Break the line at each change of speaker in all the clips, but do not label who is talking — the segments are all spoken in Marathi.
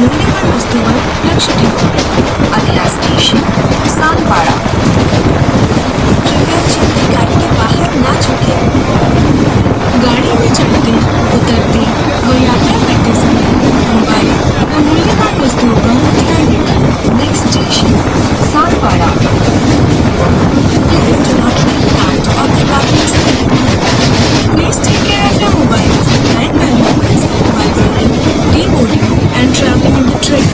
मूल्यवान वस्तुओं लक्ष ठेवा। अगला स्टेशन सालपाड़ा। कृपया जल्दी गाड़ी के बाहर ना झुके। गाड़ी में चढ़ते, उतरते व यात्रा करते समय मोबाइल व मूल्यवान वस्तुओं का ध्यान रखें। Next station Salpada. Please do not leave out of the parking zone. Please take care of your mobiles and valuables while boarding, deboarding and traveling in the train.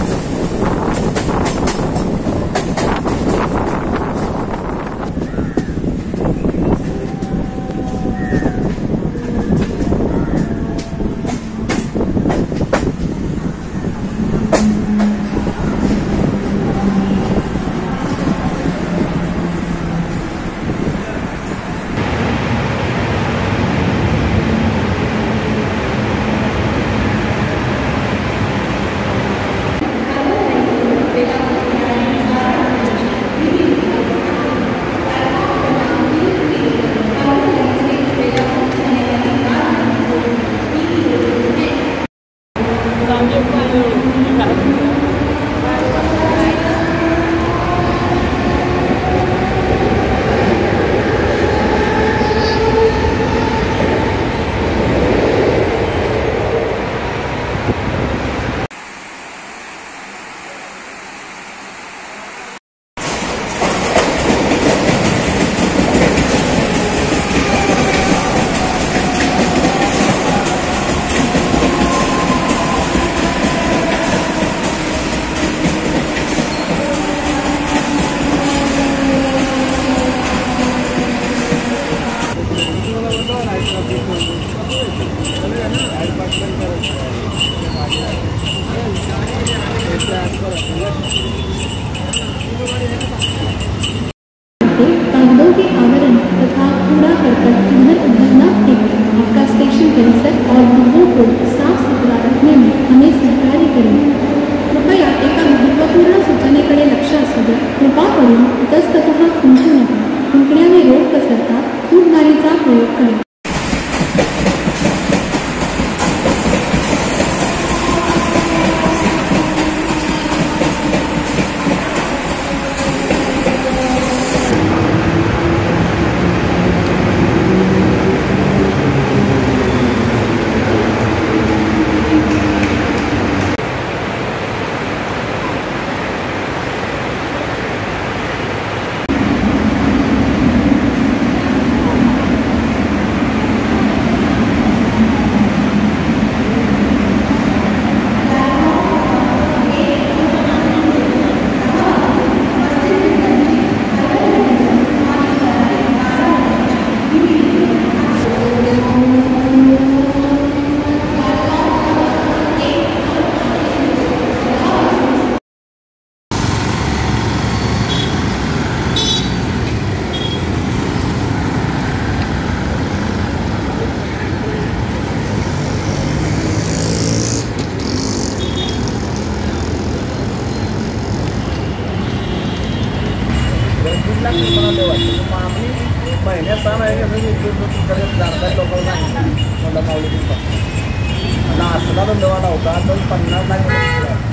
कागजों के आवरण तथा कूड़ा करकट इधर-उधर न फेंकें। आपका स्टेशन परिसर और डिब्बों को साफ सुथरा रखने में हमें सहकार्य करें। कृपया एका महत्त्वपूर्ण सूचनेकडे लक्ष असू द्या। कृपा करून इतस्ततः खुंटू नका। खुंटण्याने रोग पसरतात। फूटदारीचा प्रयोग करा।
महिन्यात 6 महिने लोकांना म्हटलं माऊली असला धंदेवाला होता तर 50 लाख